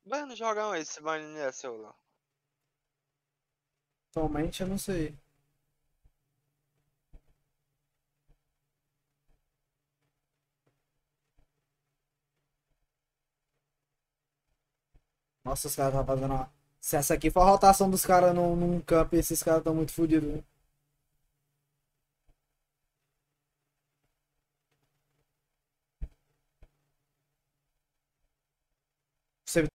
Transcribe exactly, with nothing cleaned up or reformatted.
Vai não jogam esse Vanilla é seu lá. Atualmente eu não sei. Nossa, os caras tá fazendo uma. Se essa aqui for a rotação dos caras num, num camp, esses caras estão muito fodidos, né? Você